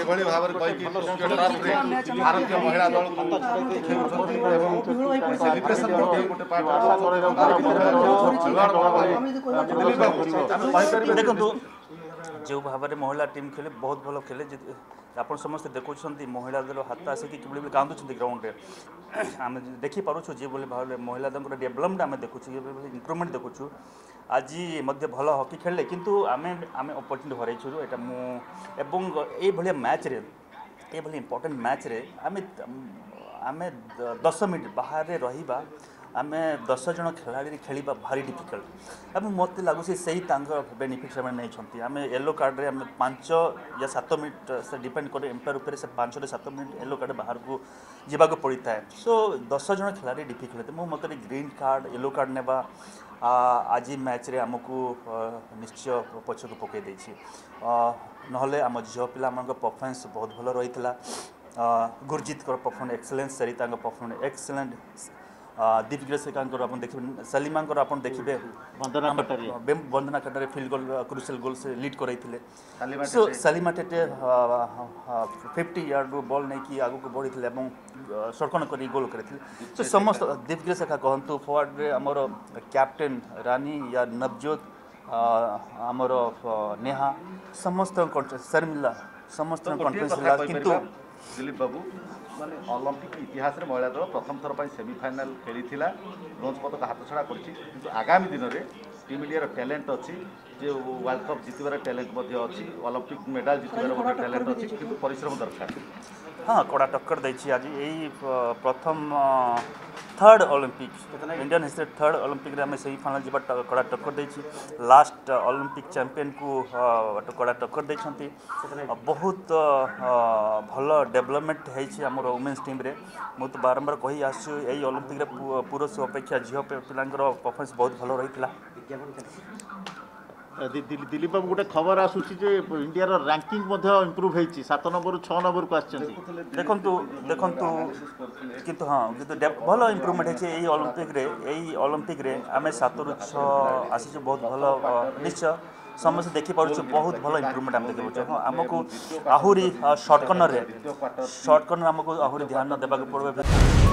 एभली भाव कहीकि भारतीय महिला दल सेलिब्रेशन गोटे देखो जो भाव में महिला टीम खेले बहुत भल खेले आप समस्त देखुं महिला दल हाथ आसिक कि कांदुंट ग्राउंड में आम देखिपुँ जो भाव में महिला दल डेभलपमेंट आम देखुँ इम्प्रुवमेंट देखुँ आज भल हॉकी खेले किंतु आम आम अपॉर्चुनिटी हरइछु ये मैच रे ये इंपोर्टेंट मैच रे आम 10 मिनट बाहर रहिबा आम 10 जन खिलाड़ी खेलवा भारी डिफिकल्ट अब मत लगुच से बेनिफिट से नहीं आम येलो कार्ड रे आम 5 या 7 मिनट से डिपेंड करे एम्पायर उपर से 5 से 7 मिनट येलो कार्ड बाहर को जावाक पड़ता है सो 10 जन खिलाड़ी डिफिकल्ट मो मत ग्रीन कार्ड येलो कार्ड नेबा आज मैच रे आमको निश्चय पछक पकई देछि नहले आम झील पिला परफॉर्मेंस बहुत भल रही Gurjit performance excellence Sarita performance excellent Deep Grace Ekka आप देखिए सलीमा आप देखिए Vandana Kataria field goal crucial goal से लीड कराइले so Salima Tete 50 yard ball नहीं कि आगू बढ़ी सड़कन कर गोल करते सो समस्त दीपग्रेसिका कहतु फॉरवर्ड रे आमर कैप्टेन रानी या नवजोत आमर नेहा समस्त शर्मिला समस्त कॉन्फिडेंस किंतु दिलीप बाबू माने ओलंपिक इतिहास रे महिला दल प्रथम थर पर सेमीफाइनाल खेली ब्रोंज पदक हाथ छड़ा कर आगामी दिन में टीम इंडिया टैलेंट अच्छी जो वर्ल्ड कप जितबार टैलेंट अच्छी ओलंपिक मेडल जितबार टैलेंट अच्छी किंतु परिश्रम दरकार हाँ कड़ा टक्कर देछि आज यही प्रथम third Olympic Indian history third Olympic रे हमें सेमीफाइनल जीवा कड़ा टक्कर देछि लास्ट ओलंपिक चैंपियन को कड़ा टक्कर देछंती बहुत भल डेवलपमेंट होइछि हमर वुमेन्स टीम रे मु तो बारंबार कहि आसु एई ओलंपिक रे पुरुष अपेक्षा झियो पिलांकर परफॉर्मेंस बहुत भल रहितला दिलीप बाबू गोटे खबर आसूची जे इंडिया रो रैंकिंग इम्प्रूव होइछि 7 नंबर 6 नंबर को आछंती देखंतु किंतु हाँ किंतु भल इम्प्रूवमेंट है यही ओलंपिक रे आम 7 रु 6 आसी बहुत भल निश्चय समस्त देखिपुँ बहुत भल इम्प्रूवमेंट आम देखिपुँ हाँ आमको आहरी शॉर्ट कर्नर आमको आहरी ध्यान देवाक पड़े।